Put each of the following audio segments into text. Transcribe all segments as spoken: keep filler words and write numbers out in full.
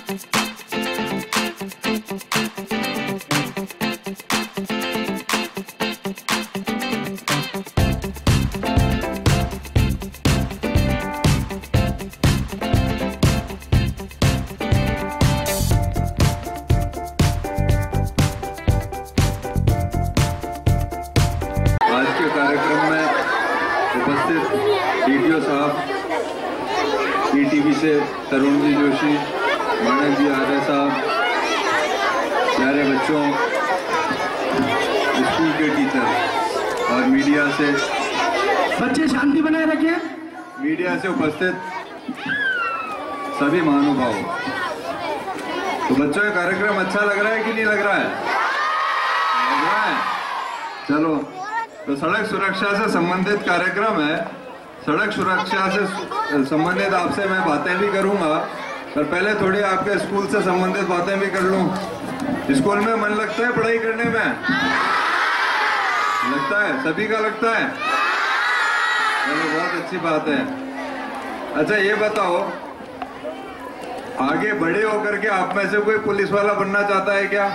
DTO साहब, ETV से तरुण जी जोशी, मानक जी आर्य साहब, प्यारे बच्चों, स्कूल के टीचर और मीडिया से, बच्चे शांति बनाए रखें। मीडिया से उपस्थित सभी महानुभाव। तो बच्चों ये कार्यक्रम अच्छा लग रहा है कि नहीं लग रहा है? लग रहा है? चलो, तो सड़क सुरक्षा से संबंधित कार्यक्रम है। सड़क सुरक्षा से संबंधित आपसे मैं बातें भी करूंगा, पर पहले थोड़ी आपके स्कूल से संबंधित बातें भी कर लूं। स्कूल में मन लगता है पढ़ाई करने में? लगता है? सभी का लगता है? चलो बहुत अच्छी बात है। अच्छा ये बताओ, आगे बड़े होकर के आप में से कोई पुलिस वाला बनना चाहता है क्या?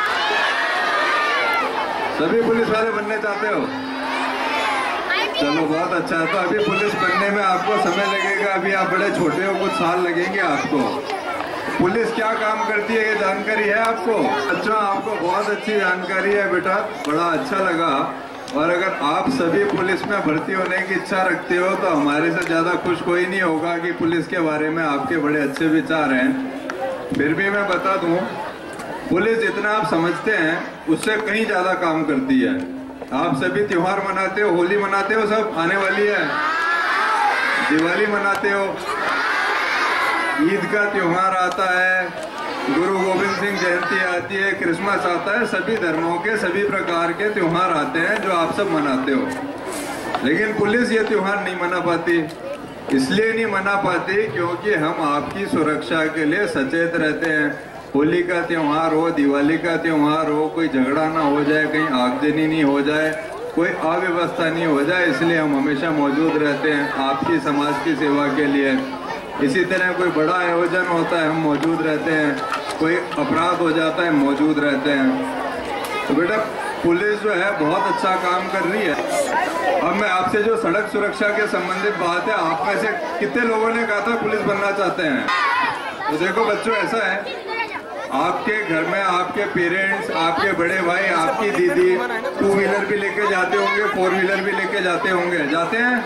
सभी पुलिस वाले बनने चाहते हो? चलो बहुत अच्छा है। तो अभी पुलिस बनने में आपको समय लगेगा, अभी आप बड़े छोटे हो, कुछ साल लगेंगे आपको। पुलिस क्या काम करती है ये जानकारी है आपको? अच्छा, आपको बहुत अच्छी जानकारी है बेटा, बड़ा अच्छा लगा। और अगर आप सभी पुलिस में भर्ती होने की इच्छा रखते हो तो हमारे से ज्यादा खुश कोई नहीं होगा कि पुलिस के बारे में आपके बड़े अच्छे विचार हैं। फिर भी मैं बता दूं, पुलिस जितना आप समझते हैं उससे कहीं ज्यादा काम करती है। आप सभी त्योहार मनाते हो, होली मनाते हो, सब आने वाली है, दिवाली मनाते हो, ईद का त्योहार आता है, गुरु गोविंद सिंह जयंती आती है, क्रिसमस आता है, सभी धर्मों के सभी प्रकार के त्योहार आते हैं जो आप सब मनाते हो। लेकिन पुलिस ये त्योहार नहीं मना पाती। इसलिए नहीं मना पाती क्योंकि हम आपकी सुरक्षा के लिए सचेत रहते हैं। होली का त्योहार हो, दिवाली का त्योहार हो, कोई झगड़ा ना हो जाए, कहीं आगजनी नहीं हो जाए, कोई अव्यवस्था नहीं हो जाए, इसलिए हम हमेशा मौजूद रहते हैं आपकी समाज की सेवा के लिए। इसी तरह कोई बड़ा आयोजन होता है, हम मौजूद रहते हैं, कोई अपराध हो जाता है, मौजूद रहते हैं। तो बेटा पुलिस जो है बहुत अच्छा काम कर रही है। अब मैं आपसे जो सड़क सुरक्षा के संबंधित बात है, आप में से कितने लोगों ने कहा था पुलिस बनना चाहते हैं? तो देखो बच्चों, ऐसा है, आपके घर में आपके पेरेंट्स, आपके बड़े भाई, आपकी दीदी टू व्हीलर भी लेके जाते होंगे, फोर व्हीलर भी लेके जाते होंगे, जाते हैं?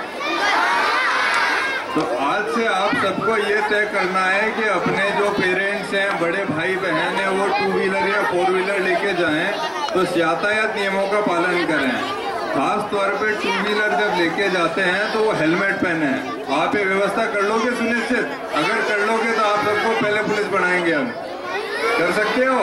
तो आज से आप सबको ये तय करना है कि अपने जो पेरेंट्स हैं, बड़े भाई बहन हैं, वो टू व्हीलर या फोर व्हीलर लेके जाएं तो यातायात नियमों का पालन करें। खास तौर पे टू व्हीलर जब लेके जाते हैं तो वो हेलमेट पहने। आप ये व्यवस्था कर लोगे सुनिश्चित? अगर कर लोगे तो आप सबको पहले पुलिस बनाएंगे। हम कर सकते हो?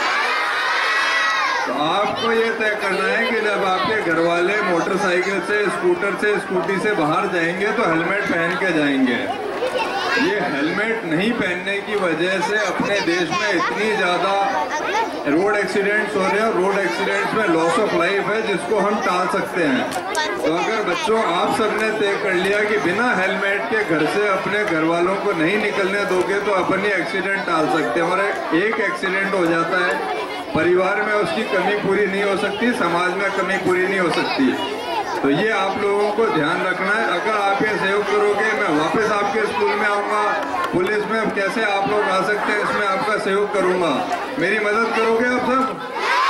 तो आपको ये तय करना है कि जब आपके घर वाले मोटरसाइकिल से, स्कूटर से, स्कूटी से बाहर जाएंगे तो हेलमेट पहन के जाएंगे। ये हेलमेट नहीं पहनने की वजह से अपने देश में इतनी ज्यादा रोड एक्सीडेंट्स हो रहे हैं। रोड एक्सीडेंट्स में लॉस ऑफ लाइफ है जिसको हम टाल सकते हैं। तो अगर बच्चों आप सबने तय कर लिया कि बिना हेलमेट के घर से अपने घर वालों को नहीं निकलने दोगे तो अपन ही एक्सीडेंट टाल सकते हैं। और एक एक्सीडेंट हो जाता है, परिवार में उसकी कमी पूरी नहीं हो सकती, समाज में कमी पूरी नहीं हो सकती। तो ये आप लोगों को ध्यान रखना है। अगर आप ये सहयोग करोगे, मैं वापस आपके स्कूल में आऊँगा, पुलिस में कैसे आप लोग आ सकते हैं इसमें आपका सहयोग करूँगा। मेरी मदद करोगे आप सब?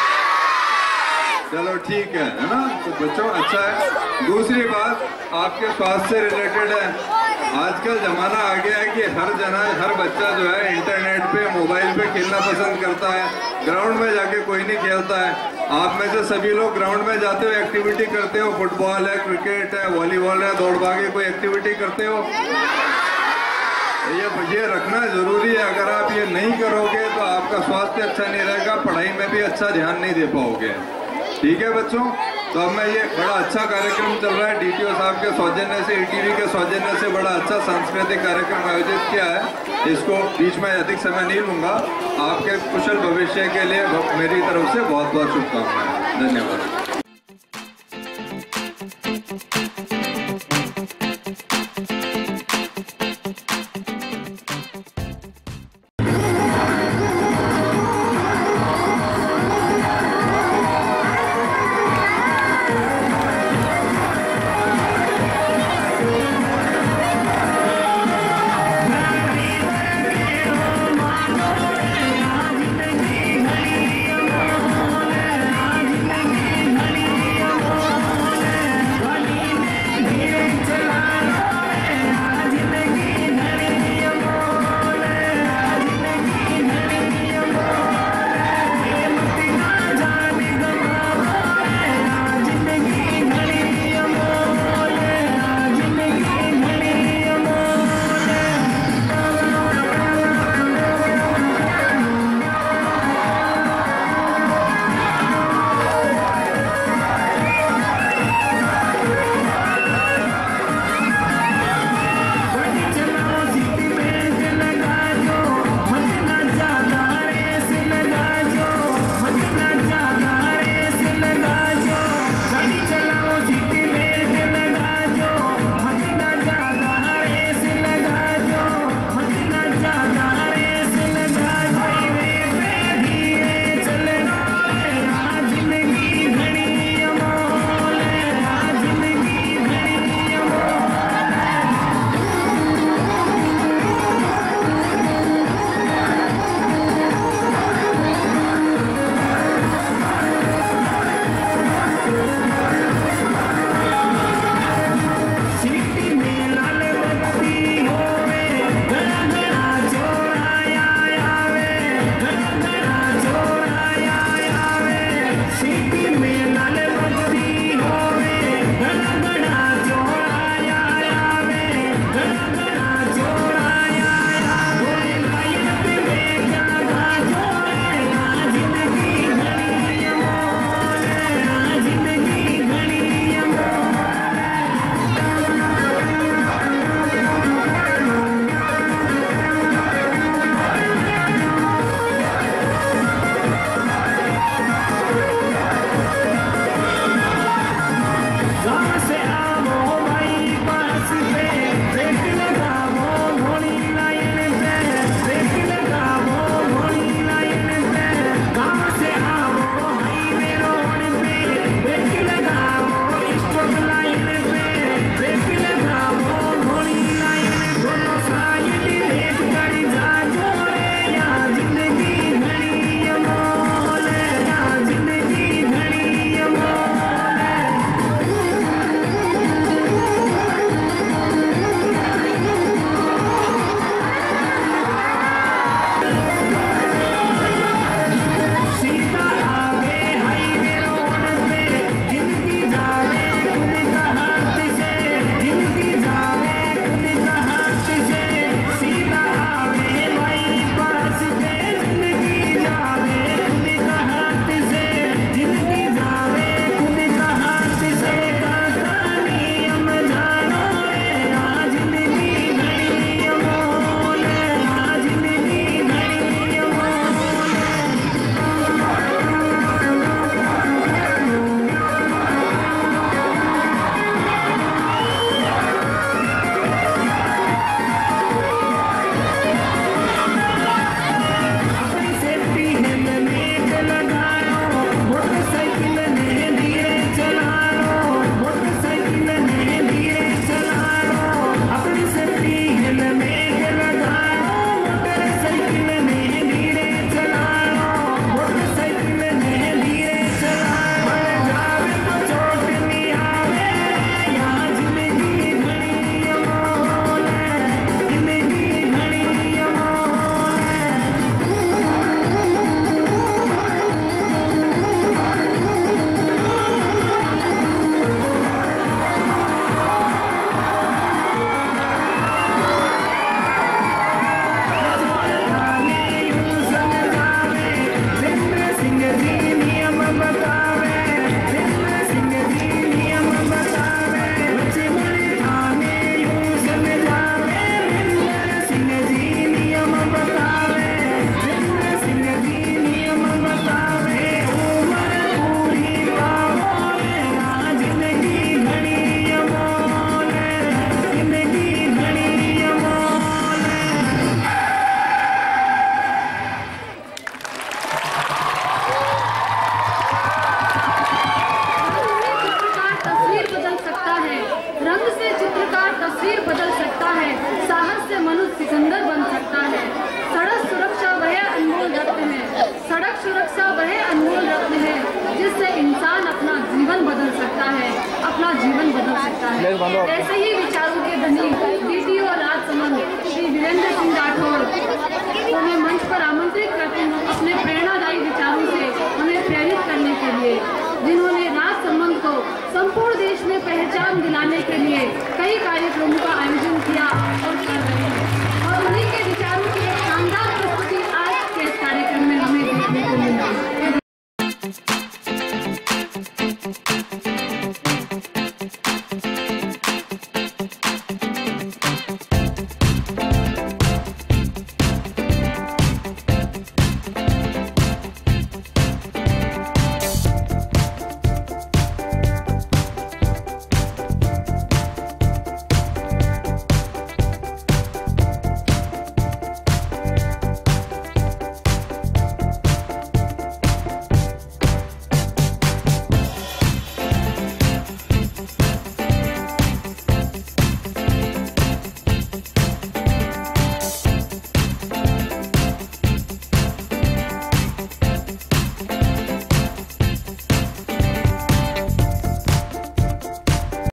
चलो ठीक है, है ना? तो बच्चों अच्छा है। दूसरी बात आपके स्वास्थ्य से रिलेटेड है। आजकल जमाना आ गया है कि हर जना हर बच्चा जो है इंटरनेट पे, मोबाइल पे खेलना पसंद करता है। ग्राउंड में जाके कोई नहीं खेलता है। आप में से सभी लोग ग्राउंड में जाते हो, एक्टिविटी करते हो? फुटबॉल है, क्रिकेट है, वॉलीबॉल है, दौड़ भागे, कोई एक्टिविटी करते हो? ये ये रखना जरूरी है। अगर आप ये नहीं करोगे तो आपका स्वास्थ्य अच्छा नहीं रहेगा, पढ़ाई में भी अच्छा ध्यान नहीं दे पाओगे। ठीक है बच्चों? तो अब मैं ये बड़ा अच्छा कार्यक्रम चल रहा है, डीटीओ साहब के सौजन्य से, ईटीवी के सौजन्य से बड़ा अच्छा सांस्कृतिक कार्यक्रम आयोजित किया है। इसको बीच में अधिक समय नहीं लूंगा। आपके कुशल भविष्य के लिए मेरी तरफ से बहुत बहुत शुभकामनाएं। धन्यवाद। गैस बंद हो आपकी। ऐसे ही